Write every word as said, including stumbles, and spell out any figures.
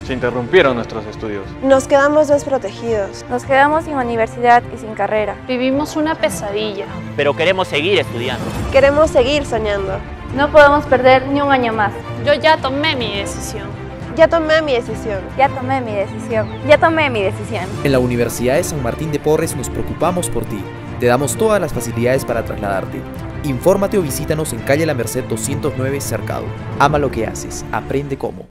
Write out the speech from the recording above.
Se interrumpieron nuestros estudios. Nos quedamos desprotegidos. Nos quedamos sin universidad y sin carrera. Vivimos una pesadilla. Pero queremos seguir estudiando. Queremos seguir soñando. No podemos perder ni un año más. Yo ya tomé mi decisión. Ya tomé mi decisión. Ya tomé mi decisión. Ya tomé mi decisión. En la Universidad de San Martín de Porres nos preocupamos por ti. Te damos todas las facilidades para trasladarte. Infórmate o visítanos en calle La Merced doscientos nueve Cercado. Ama lo que haces. Aprende cómo.